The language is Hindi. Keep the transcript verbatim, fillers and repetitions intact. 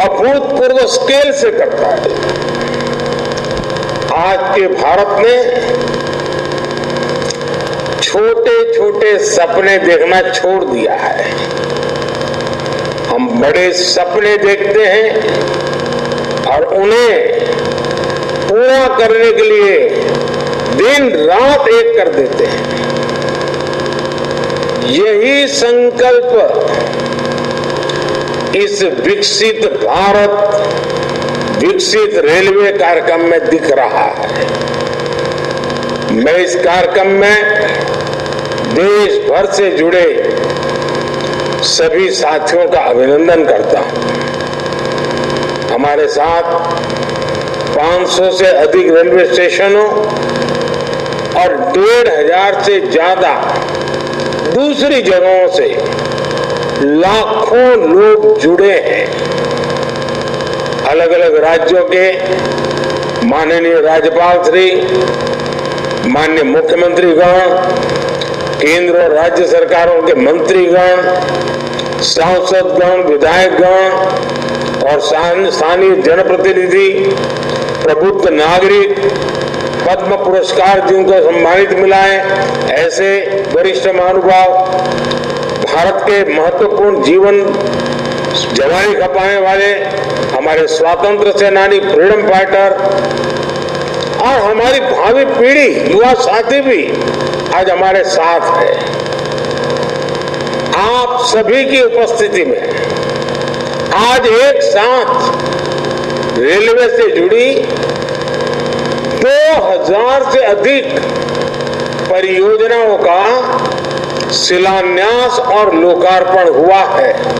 अभूतपूर्व स्केल से करता है। आज के भारत ने छोटे छोटे सपने देखना छोड़ दिया है। हम बड़े सपने देखते हैं और उन्हें पूरा करने के लिए दिन रात एक कर देते हैं। यही संकल्प इस विकसित भारत विकसित रेलवे कार्यक्रम में दिख रहा है। मैं इस कार्यक्रम में देश भर से जुड़े सभी साथियों का अभिनंदन करता हूं। हमारे साथ पाँच सौ से अधिक रेलवे स्टेशनों और डेढ़ हजार से ज्यादा दूसरी जगहों से लाखों लोग जुड़े हैं। अलग अलग राज्यों के माननीय राज्यपाल श्री, माननीय मुख्यमंत्रीगण, केंद्र और राज्य सरकारों के मंत्रीगण, सांसदगण, विधायकगण और स्थानीय जनप्रतिनिधि, प्रबुद्ध नागरिक, पद्म पुरस्कार जिनको सम्मानित मिला है, ऐसे वरिष्ठ महानुभाव, भारत के महत्वपूर्ण जीवन जवानी खपाने वाले हमारे स्वतंत्र सेनानी, फ्रीडम फाइटर और हमारी भावी पीढ़ी, युवा साथी भी आज हमारे साथ है। आप सभी की उपस्थिति में आज एक साथ रेलवे से जुड़ी दो हजार से अधिक परियोजनाओं का शिलान्यास और लोकार्पण हुआ है।